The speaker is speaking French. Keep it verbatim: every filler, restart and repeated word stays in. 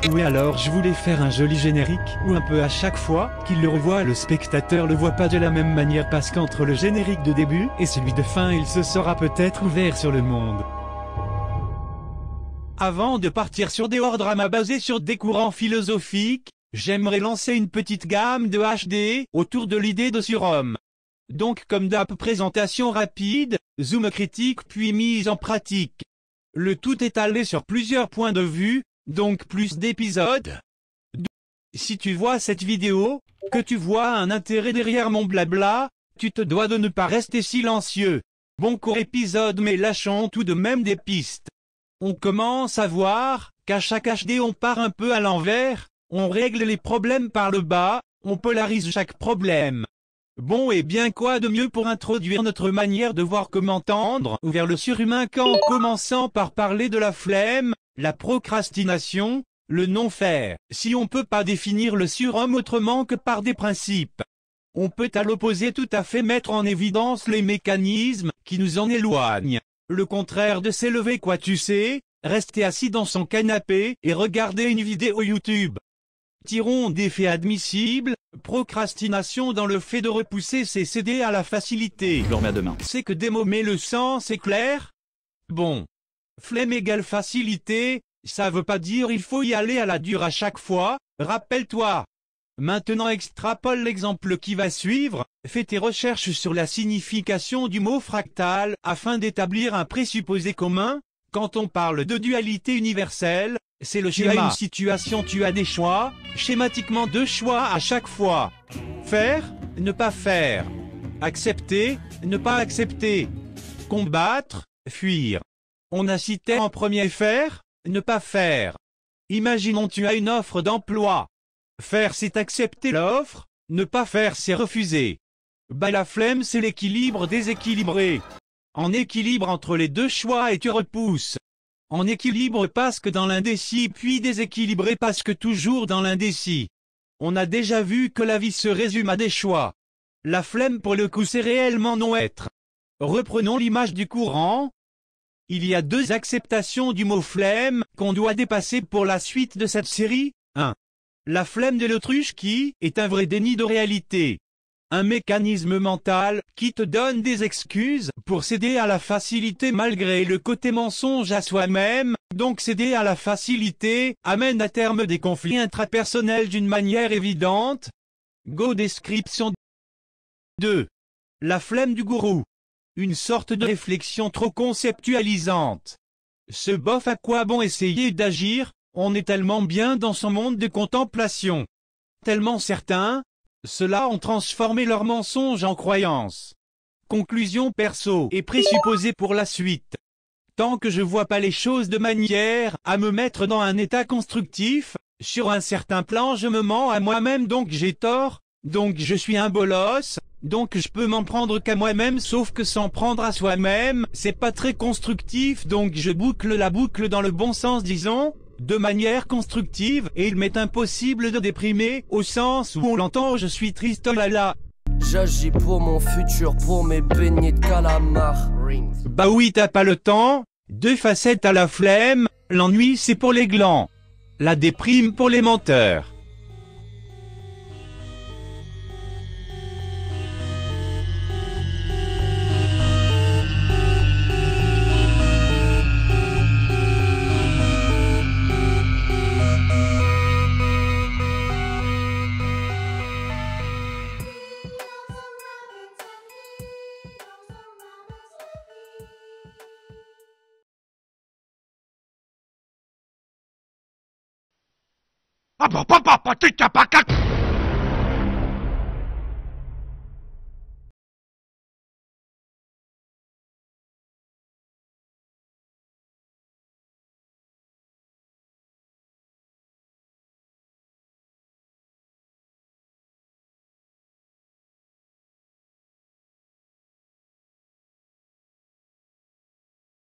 Oui, alors je voulais faire un joli générique, où un peu à chaque fois qu'il le revoit, le spectateur le voit pas de la même manière parce qu'entre le générique de début et celui de fin, il se sera peut-être ouvert sur le monde. Avant de partir sur des hors dramas basés sur des courants philosophiques, j'aimerais lancer une petite gamme de H D autour de l'idée de surhomme. Donc comme d'hab, présentation rapide, zoom critique puis mise en pratique. Le tout étalé sur plusieurs points de vue, donc plus d'épisodes. Si tu vois cette vidéo, que tu vois un intérêt derrière mon blabla, tu te dois de ne pas rester silencieux. Bon court épisode, mais lâchons tout de même des pistes. On commence à voir qu'à chaque H D on part un peu à l'envers, on règle les problèmes par le bas, on polarise chaque problème. Bon, et bien quoi de mieux pour introduire notre manière de voir, comment tendre vers le surhumain qu'en commençant par parler de la flemme, la procrastination, le non-faire. Si on peut pas définir le surhomme autrement que par des principes, on peut à l'opposé tout à fait mettre en évidence les mécanismes qui nous en éloignent. Le contraire de s'élever, quoi, tu sais, rester assis dans son canapé et regarder une vidéo YouTube. Tirons des faits admissibles. Procrastination dans le fait de repousser, c'est céder à la facilité. Je le remets à demain. C'est que démommer le sens est clair. Bon. Flemme égale facilité, ça veut pas dire il faut y aller à la dure à chaque fois, rappelle-toi. Maintenant extrapole l'exemple qui va suivre, fais tes recherches sur la signification du mot fractal afin d'établir un présupposé commun. Quand on parle de dualité universelle, c'est le schéma. Tu as une situation, tu as des choix, schématiquement deux choix à chaque fois. Faire, ne pas faire. Accepter, ne pas accepter. Combattre, fuir. On a cité en premier faire, ne pas faire. Imaginons tu as une offre d'emploi. Faire c'est accepter l'offre, ne pas faire c'est refuser. Bah la flemme c'est l'équilibre déséquilibré. En équilibre entre les deux choix et tu repousses. En équilibre parce que dans l'indécis, puis déséquilibré parce que toujours dans l'indécis. On a déjà vu que la vie se résume à des choix. La flemme pour le coup c'est réellement non-être. Reprenons l'image du courant. Il y a deux acceptations du mot flemme qu'on doit dépasser pour la suite de cette série. un. La flemme de l'autruche qui est un vrai déni de réalité. Un mécanisme mental qui te donne des excuses pour céder à la facilité malgré le côté mensonge à soi-même, donc céder à la facilité amène à terme des conflits intrapersonnels d'une manière évidente. Go description. deux. La flemme du gourou. Une sorte de réflexion trop conceptualisante. Ce bof, à quoi bon essayer d'agir, on est tellement bien dans son monde de contemplation. Tellement certain. Ceux-là ont transformé leur mensonge en croyance. Conclusion perso et présupposé pour la suite. Tant que je vois pas les choses de manière à me mettre dans un état constructif, sur un certain plan je me mens à moi-même, donc j'ai tort, donc je suis un bolos, donc je peux m'en prendre qu'à moi-même, sauf que s'en prendre à soi-même, c'est pas très constructif, donc je boucle la boucle dans le bon sens, disons, de manière constructive, et il m'est impossible de déprimer, au sens où on l'entend, je suis triste, oh là là. J'agis pour mon futur, pour mes beignets de calamar. Bah oui, t'as pas le temps. Deux facettes à la flemme, l'ennui c'est pour les glands. La déprime pour les menteurs. Ah bah papa, pas tu t'as pas qu'à...